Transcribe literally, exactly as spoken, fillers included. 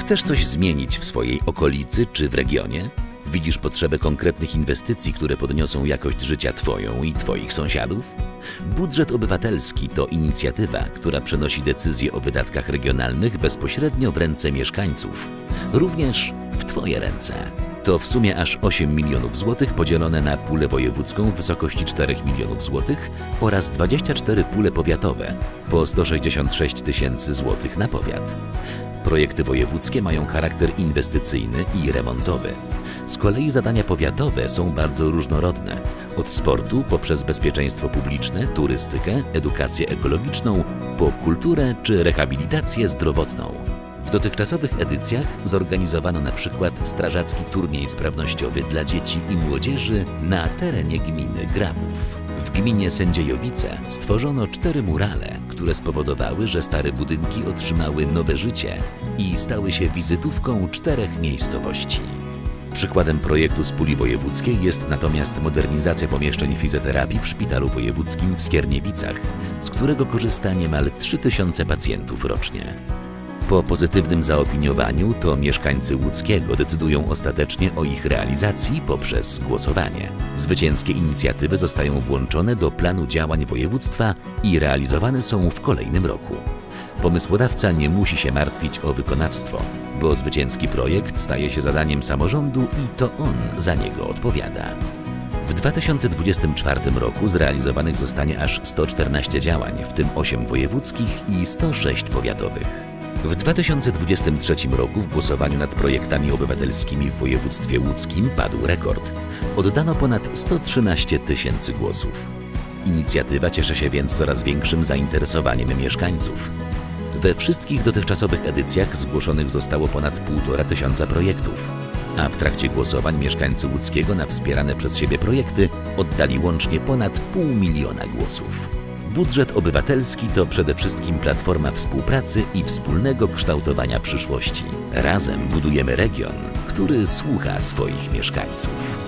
Chcesz coś zmienić w swojej okolicy czy w regionie? Widzisz potrzebę konkretnych inwestycji, które podniosą jakość życia Twoją i Twoich sąsiadów? Budżet Obywatelski to inicjatywa, która przenosi decyzje o wydatkach regionalnych bezpośrednio w ręce mieszkańców, również w Twoje ręce. To w sumie aż osiem milionów złotych podzielone na pulę wojewódzką w wysokości czterech milionów złotych oraz dwadzieścia cztery pule powiatowe po sto sześćdziesiąt sześć tysięcy złotych na powiat. Projekty wojewódzkie mają charakter inwestycyjny i remontowy. Z kolei zadania powiatowe są bardzo różnorodne. Od sportu poprzez bezpieczeństwo publiczne, turystykę, edukację ekologiczną, po kulturę czy rehabilitację zdrowotną. W dotychczasowych edycjach zorganizowano na przykład strażacki turniej sprawnościowy dla dzieci i młodzieży na terenie gminy Grabów. W gminie Sędziejowice stworzono cztery murale, które spowodowały, że stare budynki otrzymały nowe życie i stały się wizytówką czterech miejscowości. Przykładem projektu z puli wojewódzkiej jest natomiast modernizacja pomieszczeń fizjoterapii w Szpitalu Wojewódzkim w Skierniewicach, z którego korzysta niemal trzy tysiące pacjentów rocznie. Po pozytywnym zaopiniowaniu to mieszkańcy Łódzkiego decydują ostatecznie o ich realizacji poprzez głosowanie. Zwycięskie inicjatywy zostają włączone do planu działań województwa i realizowane są w kolejnym roku. Pomysłodawca nie musi się martwić o wykonawstwo, bo zwycięski projekt staje się zadaniem samorządu i to on za niego odpowiada. W dwa tysiące dwudziestym czwartym roku zrealizowanych zostanie aż sto czternaście działań, w tym osiem wojewódzkich i sto sześć powiatowych. W dwa tysiące dwudziestym trzecim roku w głosowaniu nad projektami obywatelskimi w województwie łódzkim padł rekord. Oddano ponad sto trzynaście tysięcy głosów. Inicjatywa cieszy się więc coraz większym zainteresowaniem mieszkańców. We wszystkich dotychczasowych edycjach zgłoszonych zostało ponad półtora tysiąca projektów, a w trakcie głosowań mieszkańcy Łódzkiego na wspierane przez siebie projekty oddali łącznie ponad pół miliona głosów. Budżet obywatelski to przede wszystkim platforma współpracy i wspólnego kształtowania przyszłości. Razem budujemy region, który słucha swoich mieszkańców.